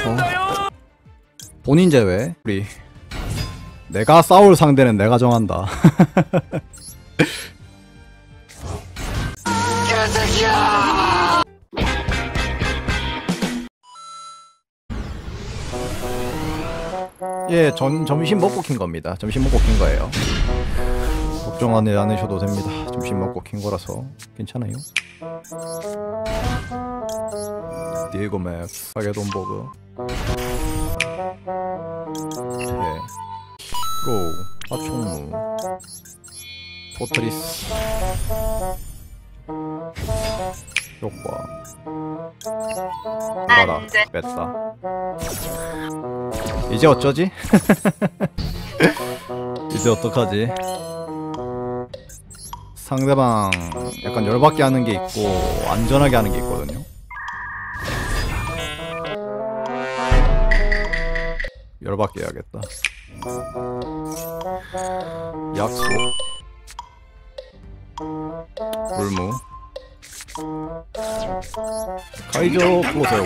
본인 제외. 우리 내가 싸울 상대는 내가 정한다. 예, 점심 먹고 킨 겁니다. 점심 먹고 킨 거예요. 걱정하지 않으셔도 됩니다. 점심 먹고 킨 거라서 괜찮아요. 디에고 맥스, 하게돈버그. 예. 프로, 하총무, 포트리스, 효과. 가라, 뺐다. 이제 어쩌지? 이제 어떡하지? 상대방 약간 열받게 하는 게 있고 안전하게 하는 게 있거든요. 열받게 해야겠다. 약속, 불무, 카이저 플로세오,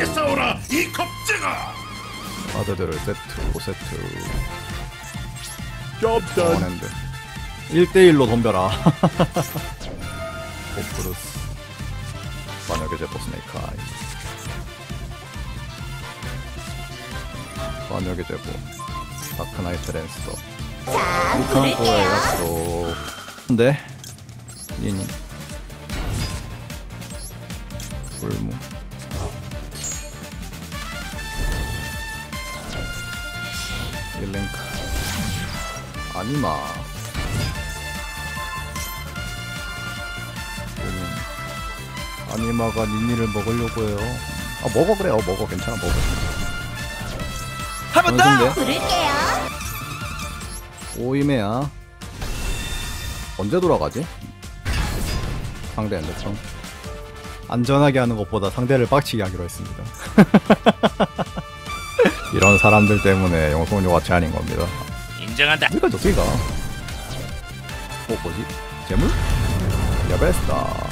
아드들을 세트, 5세트. 원핸드 1대1로 덤벼라. 오프루스, 만약에 제포 스네이크 아이, 만약에 제포 다크나이트 랜서, 루칸코의 약속. 근데 니니 불무, 일랭크, 아니마, 아니마가 니니를 먹으려고 해요. 아, 먹어. 그래요. 먹어. 괜찮아. 먹어. 한 번 더! 부를게요. 오이메야. 언제 돌아가지? 상대 엔더청. 안전하게 하는 것보다 상대를 빡치게 하기로 했습니다. 이런 사람들 때문에 영성료가 제한인 겁니다. 인정한다. 여기까지 어떻게 가? 뭐지? 재물? 야베스다.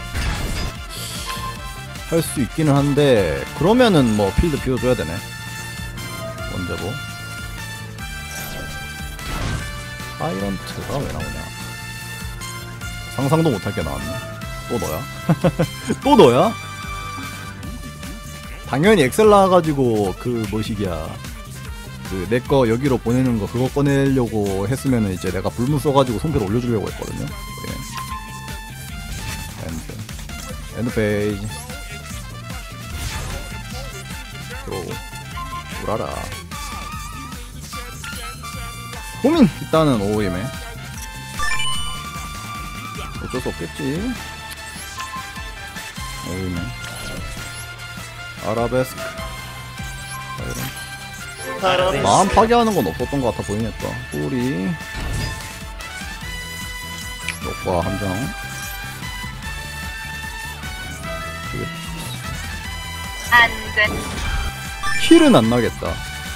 할 수 있기는 한데 그러면은 뭐 필드 비워줘야 되네. 언제 뭐? 사이런트가 왜 나오냐? 상상도 못할 게 나왔네. 또 너야? 또 너야? 당연히 엑셀 나와가지고 그 뭐시기야, 그 내 거 여기로 보내는 거 그거 꺼내려고 했으면은 이제 내가 불문 써가지고 손패드 올려주려고 했거든요. 예. 엔드 페이지. 우라라. 고민! 일단은 오임에 어쩔 수 없겠지. 오임에 아라베스크. 마음 파괴하는 건 없었던 것 같아 보이니까. 뿌리 녹과 함정. 안돼. 킬은 안 나겠다.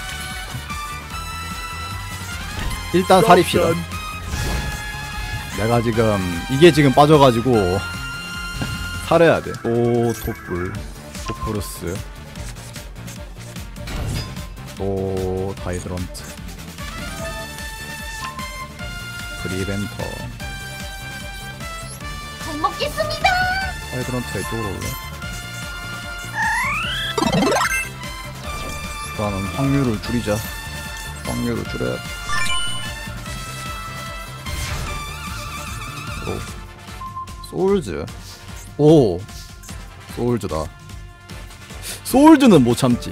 일단 살입시다. 내가 지금 이게 지금 빠져가지고 살해야 돼. 또 톱불, 토프루스, 또 다이드런트, 프리벤터. 잘 먹겠습니다. 다이드런트가 이쪽으로 올래. 일단은 확률을 줄이자. 확률을 줄여야 돼. 오. 소울즈. 오. 소울즈다. 소울즈는 못 참지.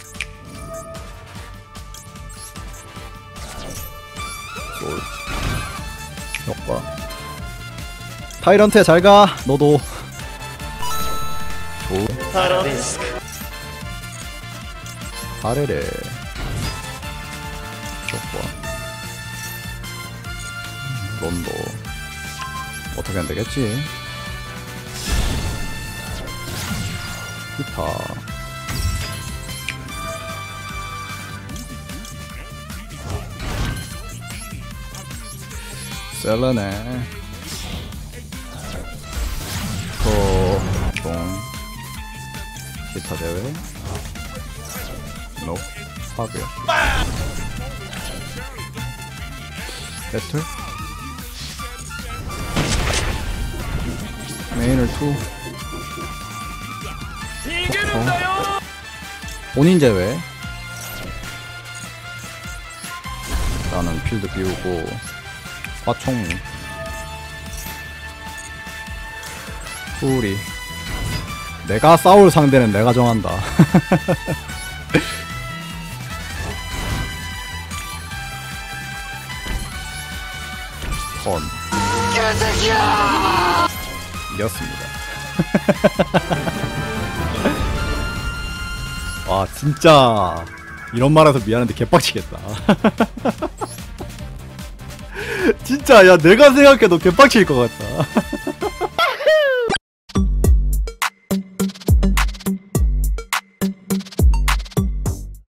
소울즈. 효과. 타이런트야 잘가. 너도. 좋은. 아래래. 효과. 넌도 어떻게 안되겠지? 기타. 셀러네. 동 기타 대회 노 파괴 배틀 메인을 2 본인 제외 나는 필드 비우고 화총 후리 내가 싸울 상대는 내가 정한다. 건 이겼습니다. 와 진짜 이런 말해서 미안한데 개빡치겠다. 진짜 야 내가 생각해도 개빡칠 것 같다.